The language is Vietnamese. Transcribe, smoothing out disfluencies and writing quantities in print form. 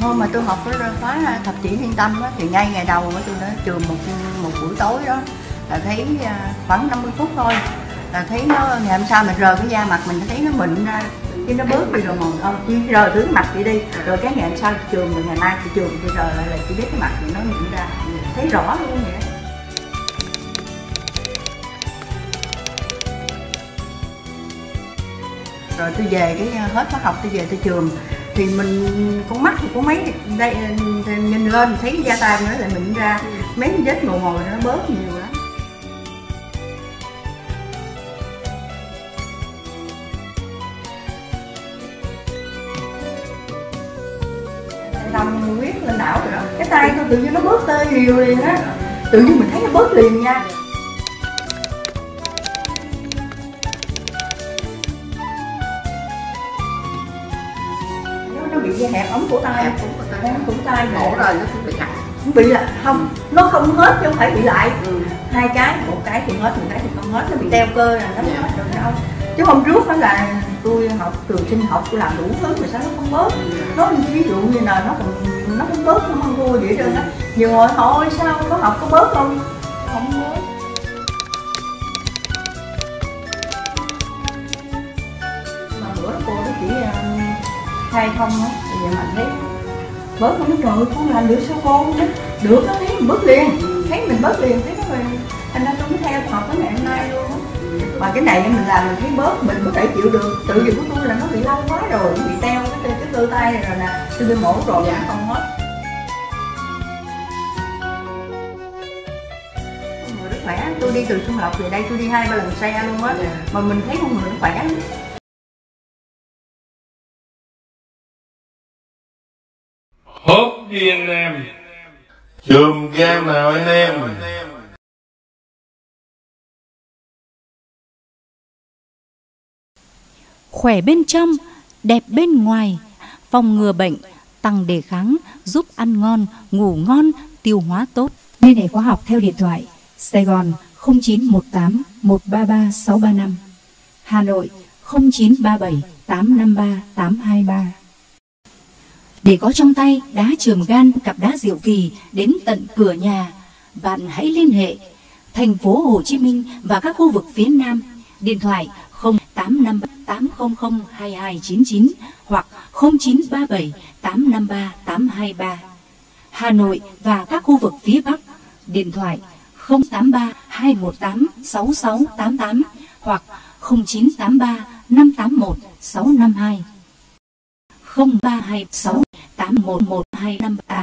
Hôm mà tôi học cái khóa thập chỉ Liên Tâm á, thì ngay ngày đầu á, tôi đã trường một buổi tối đó là thấy khoảng 50 phút thôi là thấy nó ngày hôm sau mình rờ cái da mặt mình thấy nó mịn ra, cái nó bớt đi rồi màu chỉ rờ thứ mặt vậy đi, rồi cái ngày hôm sau trường rồi ngày mai trường tôi rờ lại là chỉ biết cái mặt thì nó mịn ra, thấy rõ luôn vậy. Rồi tôi về cái hết khóa học tôi về tôi trường thì mình con mắt thì có mấy đây nhìn lên thấy cái da tay nó lại mịn ra, mấy cái vết ngồi nó bớt nhiều lắm. Nằm huyết lên não rồi đó, cái tay tôi tự nhiên nó bớt tê nhiều liền á, tự nhiên mình thấy nó bớt liền nha. Nó bị hẹp ống cổ tay, ống cổ tay mổ rồi nó cũng bị hạch. Không bị là không, nó không hết chứ không phải bị lại. Hai cái, một cái thì hết, một cái thì không hết, nó bị teo cơ là nó hết rồi đâu. Chứ hôm trước đó là tôi học trường sinh học, tôi làm đủ thứ mà sao nó không bớt. Nó ví dụ như là nó không bớt, nó không thua gì hết trơn á. Nhiều người hỏi sao có học có bớt không? Không bớt. Mà bữa đó cô nó chỉ khai thông á, bây giờ mà thấy bớt không, trời ơi con làm được sao con chứ? Được nó thấy mình bớt liền, thấy mình bớt liền, thấy nó mình, thành ra tôi mới theo học tới ngày hôm nay luôn á. Mà cái này mình làm mình thấy bớt, mình có thể chịu được. Tự vì của tôi là nó bị lâu quá rồi, bị teo cái cơ tay này rồi nè, tôi đi mổ rồi vẫn không hết. Con người rất khỏe, tôi đi từ Xuân Lộc về đây tôi đi 2-3 lần xe luôn á, mà mình thấy con người nó khỏe lắm. Hốt đi anh em, chùm game nào anh em. Khỏe bên trong, đẹp bên ngoài, phòng ngừa bệnh, tăng đề kháng, giúp ăn ngon, ngủ ngon, tiêu hóa tốt. Liên hệ khóa học theo điện thoại Sài Gòn 0918 133 635, Hà Nội 0937 853 823. Để có trong tay đá chườm gan, cặp đá diệu kỳ đến tận cửa nhà, bạn hãy liên hệ thành phố Hồ Chí Minh và các khu vực phía Nam. Điện thoại 0853 800 2299 hoặc 0937 853 823. Hà Nội và các khu vực phía Bắc. Điện thoại 083 218 6688 hoặc 0983 581 652. 0326 811 253.